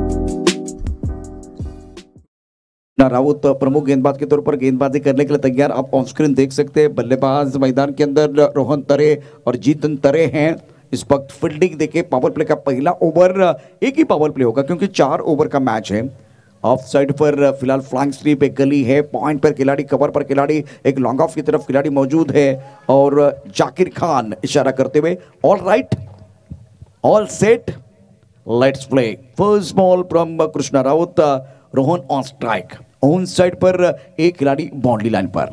भूलना. राउत प्रमुख गेंदबाज के तौर पर गेंदबाजी करने के लिए तैयार. आप ऑन स्क्रीन देख सकते हैं बल्लेबाज मैदान के अंदर रोहन तरे और जीतन तरे हैं. इस वक्त फील्डिंग देखिए, पावर प्ले का पहला ओवर एक ही पावर प्ले होगा क्योंकि 4 ओवर का मैच है. ऑफ साइड पर फिलहाल फ्लैंक स्वीप एक गली है, पॉइंट पर खिलाड़ी, कवर पर खिलाड़ी, एक लॉन्ग ऑफ की तरफ खिलाड़ी मौजूद है और जाकिर खान इशारा करते हुए all right all set let's play. First ball from Krishna Raut. Rohan on strike. On side पर एक खिलाड़ी बाउंड्री लाइन पर.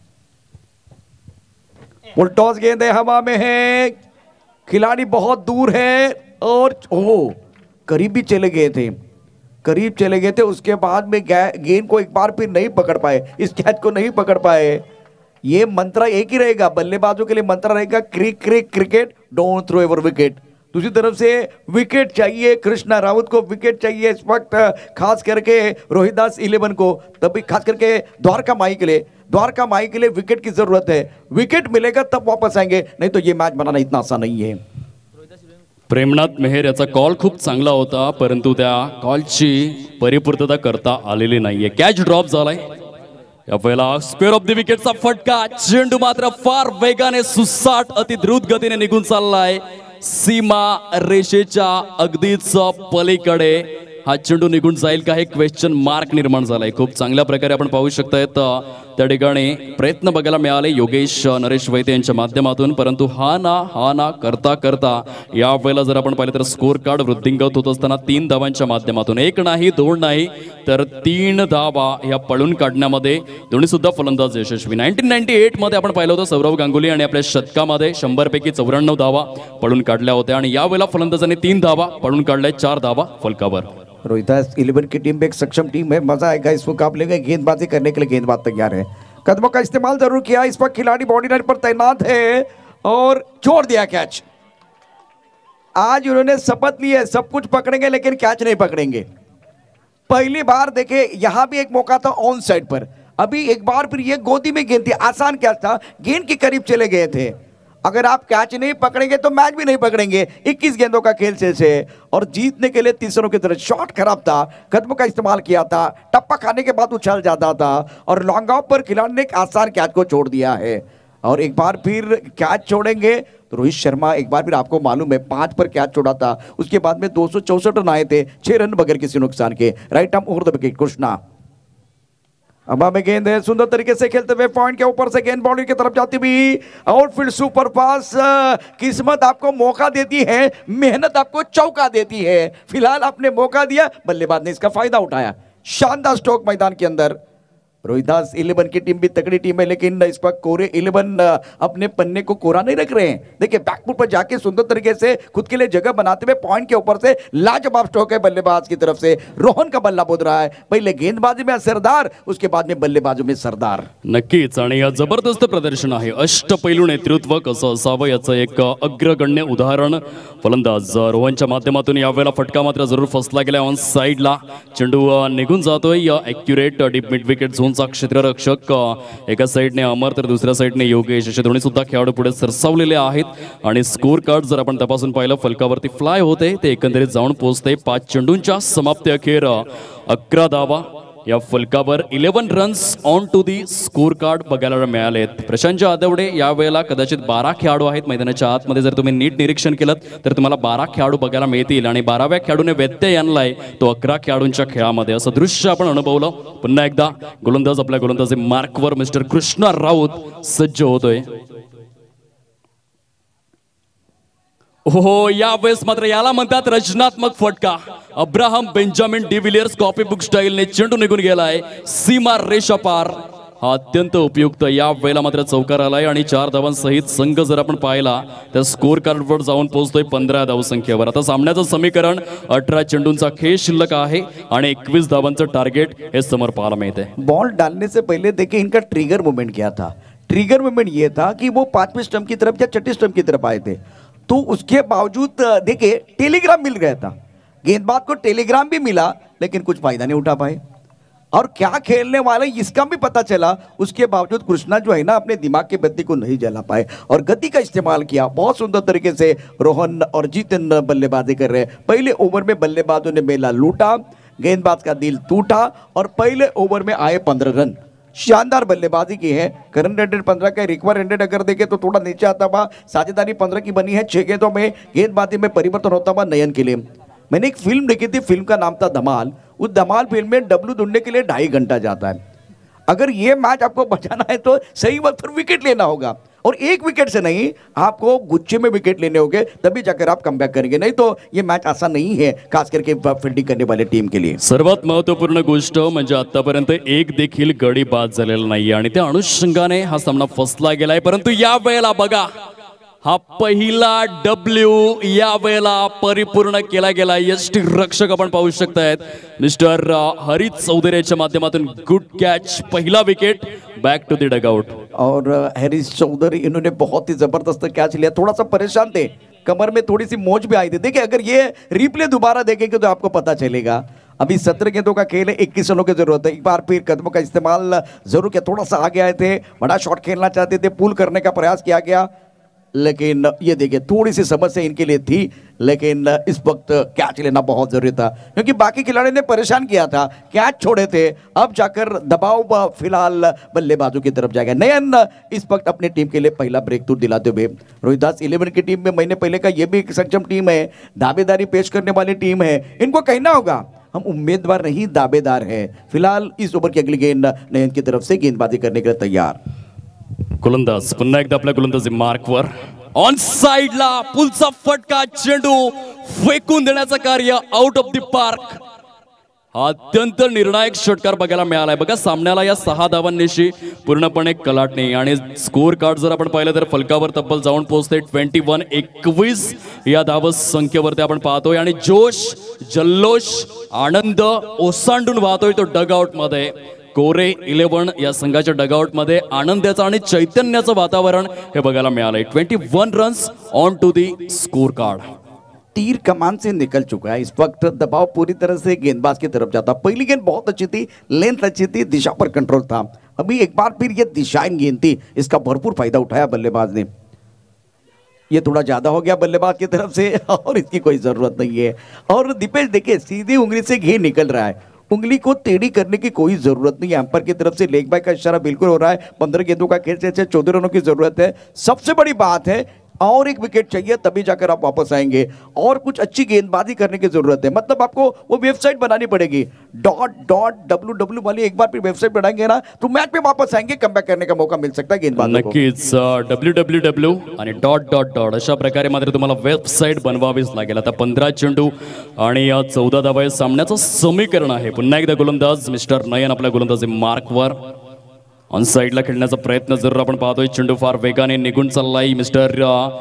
फुल टॉस गेंद है, हवा में है, खिलाड़ी बहुत दूर है और करीब भी चले गए थे, करीब चले गए थे. उसके बाद में गेंद को एक बार फिर नहीं पकड़ पाए, इस कैच को नहीं पकड़ पाए. ये मंत्र एक ही रहेगा बल्लेबाजों के लिए, मंत्र रहेगा crick crick cricket, don't throw ever wicket. दूसरी तरफ से विकेट चाहिए, कृष्णा राउत को विकेट चाहिए इस वक्त, खास करके रोहिदास 11 को, तभी खास करके द्वारका माई के लिए विकेट की जरूरत है. विकेट मिलेगा तब वापस आएंगे, नहीं तो ये मैच बनाना इतना आसान नहीं है. प्रेमनाथ मेहर याचा कॉल खूप चांगला होता, परंतु त्या कॉलची परिपूर्तता करता आलेली नाहीये. कॅच ड्रॉप झालाय. यावेळेला स्पेअर ऑफ द विकेटचा फटका. चेंडू मात्र फार वेगाने सुसाट अति द्रुत गतीने निघून चाललाय. सीमा रेषेच्या अगदीच पलीकडे हा चेंडू निघून जाईल का हे क्वेश्चन मार्क निर्माण झालाय. खूप चांगल्या प्रकारे आपण पाहू शकतायत त्या ठिकाणी प्रयत्न बघायला मिळाले योगेश नरेश वैद्य यांच्या माध्यमातून, परंतु हा ना करता करता या वेळेला जर आपण पाहिलं तर स्कोर कार्ड वृद्धिंगत होत असताना 3 धावांच्या माध्यमातून 1 नाही 2 नाही तर 3 धावा या पळून काढण्यामध्ये दोन्ही सुद्धा फलंदाज यशस्वी. 1998 मध्ये आपण पाहिलं होतं सौरव गांगुली आणि आपल्या शतकामध्ये 100 पैकी 94 धावा पळून काढल्या होत्या आणि यावेळेला फलंदाजांनी 3 धावा पळून काढल्या, 4 धावा फलकावर. रोहिदास 11 की टीम भी एक सक्षम टीम है, मजा आएगा इस मुकाबले में. गेंदबाजी करने के लिए गेंदबाज तैयार है, कदमों का इस्तेमाल जरूर किया. इस वक्त खिलाड़ी बाउंड्री लाइन पर तैनात है और छोड़ दिया कैच. आज उन्होंने शपथ ली है सब कुछ पकड़ेंगे लेकिन कैच नहीं पकड़ेंगे. पहली बार देखे यहां भी एक मौका था ऑन साइड पर, अभी एक बार फिर ये गोदी में गेंद थी, आसान कैच था, गेंद के करीब चले गए थे. अगर आप कैच नहीं पकड़ेंगे तो मैच भी नहीं पकड़ेंगे। 21 गेंदों का खेल शेष है और जीतने के लिए 30 रनों की तरह शॉट खराब था, कदमों का इस्तेमाल किया था, टप्पा खाने के बाद उछल जाता था और लॉन्ग ऑफ पर खिलाड़ी ने एक आसान कैच को छोड़ दिया है। और एक बार फिर कैच छोड़ेंगे तो रोहित शर्मा, एक बार फिर आपको मालूम है 5 पर कैच छोड़ा था, उसके बाद में 264 रन आए थे, 6 रन बगैर किसी नुकसान के। Right arm over the wicket Krishna. अब हमें गेंद है, सुंदर तरीके से खेलते हुए पॉइंट के ऊपर से गेंद बाउंड्री की तरफ जाती हुई, आउटफील्ड सुपर पास। किस्मत आपको मौका देती है, मेहनत आपको चौका देती है। फिलहाल आपने मौका दिया, बल्लेबाज ने इसका फायदा उठाया। शानदार स्ट्रोक मैदान के अंदर। रोहिदास 11 की टीम भी तगड़ी टीम है, लेकिन इस पर कोरे 11 अपने पन्ने को कोरा नहीं रख रहे हैं। देखिए बैकफुट पर जाके सुंदर तरीके से खुद के लिए जगह बनाते हुए पॉइंट के ऊपर से लाजवाब स्ट्रोक है बल्लेबाज की तरफ से। रोहन का बल्ला बोध रहा है, पहले गेंदबाजी में सरदार, उसके बाद में बल्लेबाजों में सरदार। नक्कीच, आणि या जबरदस्त प्रदर्शन आहे। अष्टपैलू नेतृत्व कसं असावं याचं एक अग्रगण्य उदाहरण फलंदाज रोहनच्या माध्यमातून यावेळेला फटका मात्र जरूर फसला गेला ऑन साइडला। चेंडू निघून जातोय या ॲक्युरेट डीप मिड विकेट झोनचा क्षेत्ररक्षक एका साइडने अमर तर दुसऱ्या साइडने योगेश असे दोन्ही सुद्धा खेळाडू पुढे सरसावलेले आहेत। आणि स्कोर कार्ड जर आपण तपासून पाहिलं फलकावरती फ्लाय होते ते एकंदरीत जाऊन पोहोचते 5 चेंडूंच्या समाप्ती अखेर 11 धावा या फलकावर 11 runs on to the score card बघायला मिळालेत। प्रशांत आदवडे यावेळेला कदाचित 12 खेळाडू आहेत मैदानाच्या आतमध्ये। जर तुम्ही नीट निरीक्षण केलं तर तुम्हाला 12 खेळाडू बघायला मिळतील आणि 12व्या खेळाडूने व्यत्यय आणलाय तो 11 खेळाडूंच्या खेळामध्ये, असं दृश्य आपण अनुभवलं। पुन्हा एकदा गोलंदाज आपल्या गोलंदाजी मार्कवर मिस्टर कृष्णा राऊत सज्ज होतोय। हो, यावेळेस मात्र याला म्हणतात रचनात्मक फटका। Abraham Benjamin de Villiers copy book स्टाईलने चेंडू निघून गेलाय सीमा रेषा पार। हा अत्यंत उपयुक्त या वेळेला मात्र चौकार आलाय आणि 4 धावांसहित संघ जर आपण पाहिला तर स्कोर कार्डवर जाऊन पोहोचतोय 15 धावसंख्येवर। आता सामन्याचं समीकरण 18 चेंडूंचा खेळ शिल्लक आहे आणि 21 धावांचं टार्गेट हे समोर पाहायला मिळते। बॉल डालने से पहले देखिए इनका ट्रिगर मूवमेंट क्या था। ट्रिगर मूवमेंट ये था कि वो 5वें स्टंप की तरफ या 6ठे स्टंप की तरफ आए थे, तो उसके बावजूद देखिए टेलीग्राम मिल गया था, गेंदबाज को टेलीग्राम भी मिला लेकिन कुछ फायदा नहीं उठा पाए और क्या खेलने वाले इसका भी पता चला। उसके बावजूद कृष्णा जो है ना अपने दिमाग की बत्ती को नहीं जला पाए और गति का इस्तेमाल किया। बहुत सुंदर तरीके से रोहन और जीतन बल्लेबाजी कर रहे हैं। पहले ओवर में बल्लेबाजों ने मेला लूटा, गेंदबाज का दिल टूटा और पहले ओवर में आए 15 रन। शानदार बल्लेबाजी की है। करंट रेटेड 15 का, रिक्वायर रेटेड अगर देखें तो थोड़ा नीचे आता हुआ, साझेदारी 15 की बनी है। 6 गेंदों में गेंदबाजी में परिवर्तन होता हुआ नयन के लिए। मैंने एक फिल्म देखी थी, फिल्म का नाम था धमाल। उस धमाल फिल्म में डब्लू ढूंढने के लिए 2.5 घंटा जाता है। अगर ये मैच आपको बचाना है तो सही वक्त पर विकेट लेना होगा और एक विकेट से नहीं, आपको गुच्छे में विकेट लेने होंगे, तभी जाकर आप कमबॅक करेंगे, नहीं तो ये मैच आसान नहीं है, खास करके फील्डिंग करने वाले टीम के लिए। सर्वात महत्त्वपूर्ण गोष्ट म्हणजे आतापर्यंत एक देखील गडी बाद झालेला नाही आणि त्या अनुषंगाने हा सामना फसला गेलाय। परंतु या वेळेला बघा, हा पहिला डब्ल्यू या वेळेला परिपूर्ण केला गेला। यष्टी रक्षक आपण पाहू शकतायत मिस्टर हरीत चौधरीच्या माध्यमातून गुड कैच, पहला wicket, back to the dugout. और हरीश चौधरी इन्होंने बहुत ही जबरदस्त कैच लिया, थोड़ा सा परेशान थे, कमर में थोड़ी सी मोच भी आई थी। देखिए अगर ये रिप्ले दोबारा देखेंगे तो आपको पता चलेगा। अभी 17 गेंदों का खेल है, 21 रनों की जरूरत है। एक बार फिर कदमों का इस्तेमाल जरूर किया, थोड़ा सा आगे आए थे, बड़ा शॉट खेलना चाहते थे, पुल करने का प्रयास किया गया, लेकिन ये देखिए थोड़ी सी समस्या इनके लिए थी। लेकिन इस वक्त कैच लेना बहुत जरूरी था क्योंकि बाकी खिलाड़ी ने परेशान किया था, कैच छोड़े थे। अब जाकर दबाव फिलहाल बल्लेबाजों की तरफ जाएगा। नयन इस वक्त अपनी टीम के लिए पहला ब्रेक थ्रू दिलाते हुए। रोहिदास 11 की टीम में महीने पहले का ये भी एक सक्षम टीम है, दावेदारी पेश करने वाली टीम है। इनको कहना होगा हम उम्मीदवार नहीं दावेदार है। फिलहाल इस ओवर की अगली गेंद नयन की तरफ से गेंदबाजी करने के लिए तैयार। गोलंदाज पुन्हा एकदा आपल्या गोलंदाजी मार्कवर, ऑन साइडला पुलचा फटका, चेंडू फेकून देण्याचं कार्य आउट ऑफ द पार्क। हा अत्यंत निर्णायक षटकार बघायला मिळालाय। बघा सामन्याला या 6 धावांनिशी पूर्णपणे कलाटणी आणि स्कोर कार्ड जर आपण पाहिलं तर फलकावर तब्बल जाऊन पोहोचते 21 या धाव संख्येवरती आपण पाहतोय आणि जोश, जल्लोष, आनंद ओसांडून वाहतोय तो डगआउट मध्ये। कोरे 11 या संघाच्या डगआउट मध्ये आनंदाचं आणि चैतन्याचं वातावरण हे बघायला मिळालंय। 21 runs on to the score card. तीर कमान से निकल चुका है, इस वक्त दबाव पूरी तरह से गेंदबाज की तरफ जाता। पहली गेंद बहुत अच्छी थी, लेंथ अच्छी थी, दिशा पर कंट्रोल था। अभी एक बार फिर ये दिशाहीन गेंद थी, इसका भरपूर फायदा उठाया बल्लेबाज ने। ये थोड़ा ज्यादा हो गया बल्लेबाज की तरफ से और इसकी कोई जरूरत नहीं है। और दीपेश देखिए सीधी उंगली से घेर निकल रहा है, उंगली को टेढ़ी करने की कोई जरूरत नहीं है। एम्पायर की तरफ से लेग बाय का इशारा बिल्कुल हो रहा है। 15 गेंदों का खेल से 14 रनों की जरूरत है। सबसे बड़ी बात है और एक विकेट चाहिए तभी जाकर आप वापस आएंगे, और कुछ अच्छी गेंदबाजी करने की जरूरत है। मतलब आपको वो वेबसाइट बनानी पड़ेगी .ww वाली, एक बार फिर वेबसाइट बनाएंगे ना तो मैच में वापस आएंगे, कमबॅक करने का मौका मिल सकता है गेंदबाजों को। नक्कीच www आणि .., अशा प्रकारे मात्र तुम्हाला वेबसाईट बनवावीच लागेल। आता 15 चेंडू आणि 14 धावा या सामन्याचं समीकरण आहे। पुन्हा एकदा गोलंदाज मिस्टर नयन आपल्या गोलंदाजी मार्कवर ऑन साईडला खेळण्याचा प्रयत्न जरूर आपण पाहतोय। चेंडू फार वेगाने निघून चाललाय। मिस्टर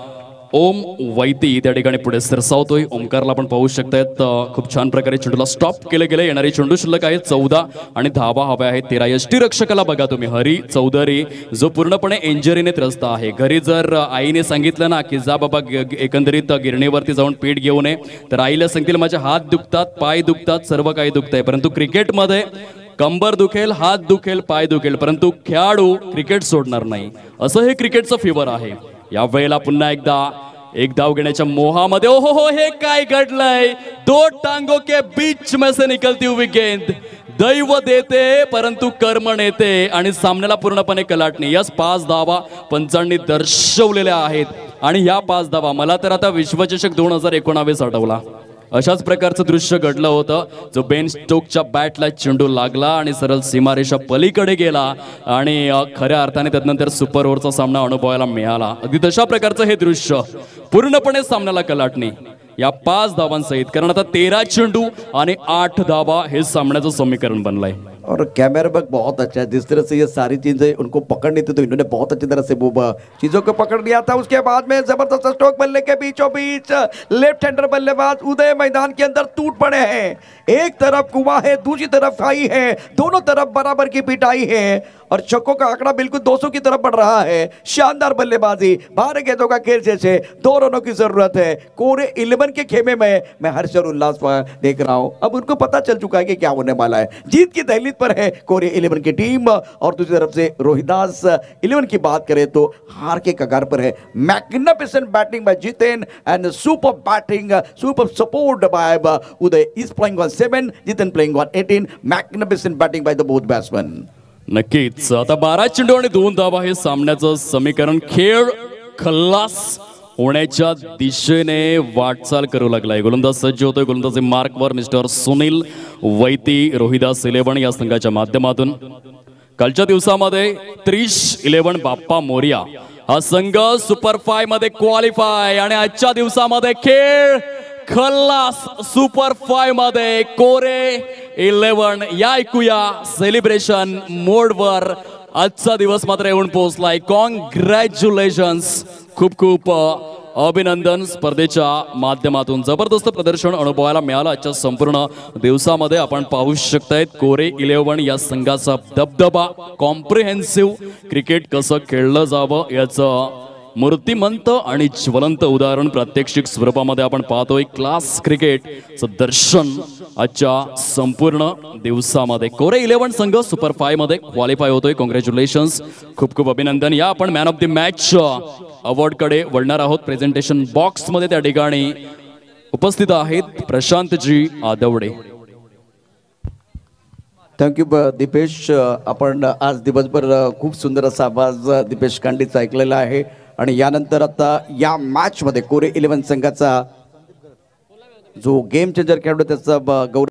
ओम वैती त्या ठिकाणी पुढे सरसावतोय। ओमकारला आपण पाहू शकतायत खूप छान प्रकारे चेंडूला स्टॉप केले गेले। येणारी चेंडू शिल्लक आहे 14 आणि धावा हव्या आहेत 13। यष्टीरक्षकाला बघा तुम्ही, हरी चौधरी जो पूर्णपणे इंजरीने त्रस्त आहे। घरी जर आईने सांगितलं ना की जा बाबा एकंदरीत गिरणीवरती जाऊन पीठ घेऊन ये, तर आईला सांगतील माझे हात दुखतात, पाय दुखतात, सर्व काही दुखतंय। परंतु क्रिकेटमध्ये कंबर दुखेल, हात दुखेल, पाय दुखेल, परंतु खेळाडू क्रिकेट सोडणार नाही, असं हे क्रिकेटचं फिवर आहे। या वेळेला पुन्हा एकदा एक धाव घेण्याच्या मोहामध्ये ओहो हो हे काय घडलंय, दो टांगों के बीच में से निकलती हुई गेंद, दैव देते परंतु कर्म नेते आणि सामन्याला पूर्णपणे कलाटणी। यस 5 धावा पंचांनी दर्शवलेल्या आहेत आणि ह्या 5 धावा मला तर आता विश्वचषक 2019 आठवला, अशाच प्रकारचं दृश्य घडलं होतं। जो बेन स्टोकच्या बॅटला चेंडू लागला आणि सरळ सीमारेषा पलीकडे गेला आणि खऱ्या अर्थाने त्यानंतर सुपर ओव्हरचा सामना अनुभवायला मिळाला। अगदी तशा प्रकारचं हे दृश्य पूर्णपणे सामन्याला कलाटणी या 5 धावांसहित, कारण आता 13 चेंडू आणि 8 धावा हे सामन्याचं समीकरण बनलंय। और कैमरा वर्क बहुत अच्छा है, जिस तरह से ये सारी चीजें उनको पकड़नी थी तो इन्होंने बहुत अच्छी तरह से वो चीजों को पकड़ लिया था। उसके बाद में जबरदस्त स्ट्रोक बल्ले के बीचों बीच लेफ्ट हैंडर बल्लेबाज उदय मैदान के अंदर टूट पड़े हैं। एक तरफ कुआं है, दूसरी तरफ खाई है, दोनों तरफ बराबर की पिटाई है और छक्कों का आंकड़ा बिल्कुल 200 की तरफ बढ़ रहा है। शानदार बल्लेबाजी, 12 गेंदों का खेल जैसे 2 रनों की जरूरत है। कोरे 11 के खेमे में मैं हर्ष और उल्लास देख रहा हूं। अब उनको पता चल चुका है कि क्या होने वाला है। जीत की दहलीज पर है कोरे 11 की टीम और दूसरी तरफ से रोहिदास 11 की बात करें तो हार के कगार पर है। Magnificent batting by Jiten and super batting, super support by Uday is playing on 7, Jiten playing on 18। Magnificent batting by the both batsman. नक्कीच आता 12 चेंडू आणि 2 धावा हे सामन्याचं समीकरण खेळ खल्लास होण्याच्या दिशेने वाटचाल करू लागलाय। गोलंदाज सज्ज होतोय। गोलंदाजी मार्कवर मिस्टर सुनील वैती रोहिदास 11 या संघाच्या माध्यमातून। कालच्या दिवसामध्ये 30-11 बाप्पा मोरिया हा संघ सुपर 5 मध्ये क्वालिफाय आणि आजच्या दिवसामध्ये खेळ खल्लास सुपर 5 मध्ये कोरे 11 या ऐकूया सेलिब्रेशन मोडवर आजचा दिवस मात्र येऊन पोहोचलाय। कॉंग्रॅच्युलेशन्स, खूप खूप अभिनंदन। स्पर्धेच्या माध्यमातून जबरदस्त प्रदर्शन अनुभवायला मिळालं आजच्या संपूर्ण दिवसामध्ये। आपण पाहू शकतायत कोरे 11 या संघाचा दबदबा, कॉम्प्रिहेन्सिव्ह क्रिकेट कसं खेळलं जावं याचं मूर्तिमंत आणि ज्वलंत उदाहरण प्रात्यक्षिक स्वरूपामध्ये आपण पाहतोय। क्लास क्रिकेटचं दर्शन आजच्या संपूर्ण दिवसामध्ये। कोरे 11 संघ सुपर 5 मध्ये क्वालिफाय होतोय। कॉंग्रॅच्युलेशन्स, खूप खूप अभिनंदन। या आपण man of the match award कडे वळणार आहोत। प्रेझेंटेशन बॉक्स मध्ये त्या ठिकाणी उपस्थित आहेत प्रशांतजी आदवडे। थँक्यू दीपेश। आपण आज दिवसभर खूप सुंदर असा आवाज दीपेश कांडीचा ऐकलेला आहे आणि यानंतर आता या मॅच मध्ये कोरे 11 संघाचा जो गेम चेंजर खेळाडू त्याचा गौरव